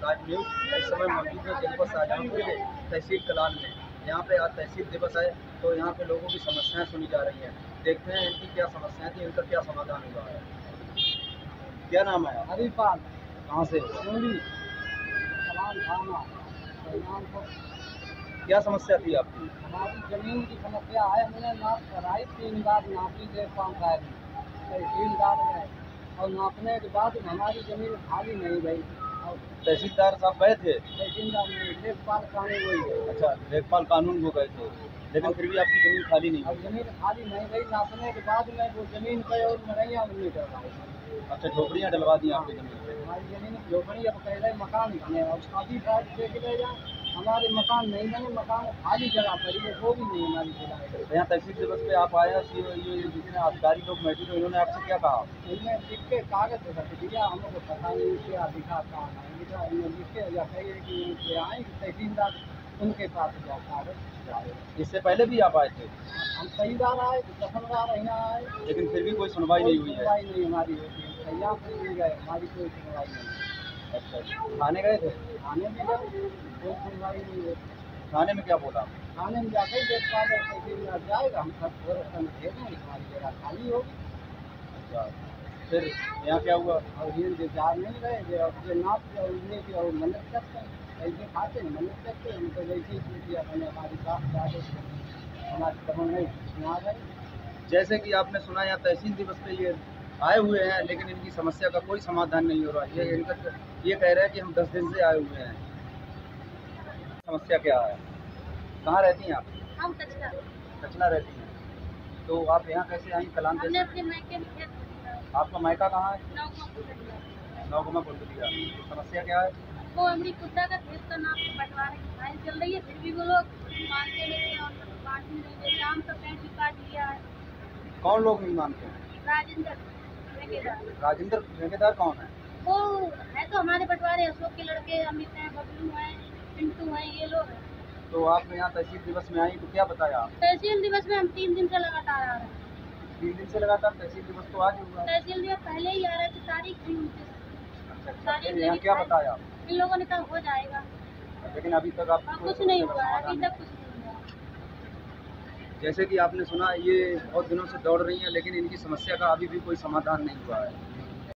Live news. इस समय मौजूद है जनपद शाहजहाँपुर के तहसील कलान में। यहाँ पे आज तहसील दिवस है, तो यहाँ पे लोगों की समस्याएं सुनी जा रही हैं। देखते हैं इनकी क्या समस्याएं थी, इनका क्या समाधान हुआ है। क्या नाम है? हरिपाल। कहाँ से? कलान थाना। क्या समस्या थी आपकी? हमारी जमीन की समस्या है, हमने नाप कराई 3 बार नापी थे पंचायत में, तहसीलदार में, और नापने के बाद हमारी जमीन खाली नहीं गई। और तहसीलदार साहब गए थे? तहसीलदार में लेखपाल कानून हुई है। अच्छा, लेखपाल कानून को गए थे, लेकिन फिर भी आपकी जमीन खाली नहीं अब हुई। जमीन खाली नहीं गई, नापने के बाद में वो जमीन पे और मरैया नहीं करवाई। अच्छा, झोपड़ियाँ डलवा दी आपकी जमीन पे? हमारी जमीन झोपड़ी, अब कह रहे मकान बने, और शादी साइड देख ले जाए, हमारे मकान नहीं बने, मकान खाली जगह पड़ी है, वो भी नहीं हमारी जगह। यहाँ तहसील दिवस पे आप आए, ये जितने अधिकारी लोग मौजूद हैं, इन्होंने आपसे क्या कहा? इनने लिख के कागज रख दिया, हमको पता नहीं क्या लिखा, कहाँ नहीं लिखा। इन्हें लिख के या कहिए कि उनसे आए कि तहसीलदार उनके पास जाओ, कागज जाए। इससे पहले भी आप आए थे? हम कई बार आए, 10 बार यहाँ आए, लेकिन फिर भी कोई सुनवाई नहीं हुई है? सुनवाई नहीं हमारी होती है, यहाँ पर भी गए, हमारी कोई सुनवाई नहीं। अच्छा, थाने गए थे? थाने में गए, कोई सुनवाई नहीं होती। थाने में क्या बोला? थाने में जाकर देखभाल तहसीलदार जाएगा, हम सब गोरखन दे देंगे, हमारी जगह खाली होगी। अच्छा, फिर यहाँ क्या हुआ? और ये इंतजार नहीं रहे, और ये नाप उड़ने की और मन्नत करते हैं, ऐसे खाते हैं, मन्नत करते हैं, उनको वैसे ही पूछिए अपने हमारी बात जाए, हमारी खबर नहीं सुना रहे। जैसे कि आपने सुना, यहाँ तहसील दिवस पे ये आए हुए हैं, लेकिन इनकी समस्या का कोई समाधान नहीं हो रहा है। ये कह रहे हैं कि हम 10 दिन से आए हुए हैं। समस्या क्या है? कहाँ रहती हैं आप? हम कचरा कचला रहती हैं। तो आप यहाँ कैसे आई कलान? हमने अपने मायके में खेत खरीदा। आपका मायका कहाँ है? नौगमा कुलदिया। समस्या क्या है? वो अमरी कुत्ता का खेत का नाम बंटवारे की फाइल चल रही है, फिर भी वो लोग मानते नहीं है और बांट नहीं रहे। शाम का पेड़ भी काट लिया है। कौन लोग नहीं मानते हैं? राजेंद्र ठेकेदार। राजेंद्र ठेकेदार कौन है? वो है तो हमारे बंटवारे, अशोक के लड़के, अमित हैं, बबलू हैं, पिंटू हैं, ये लोग हैं। तो आप यहाँ तहसील दिवस में आई तो क्या बताया आप? तहसील दिवस में हम 3 दिन से लगातार आ रहे हैं। 3 दिन से लगातार? तहसील दिवस तो आज हुआ। तहसील दिवस पहले ही आ रहे थे, तारीख थी उनकी। अच्छा, यहाँ क्या बताया? इन लोगों ने कहा हो जाएगा, लेकिन अभी तक आप कुछ नहीं हुआ, अभी तक कुछ नहीं हुआ। जैसे कि आपने सुना, ये बहुत दिनों से दौड़ रही हैं, लेकिन इनकी समस्या का अभी भी कोई समाधान नहीं हुआ है।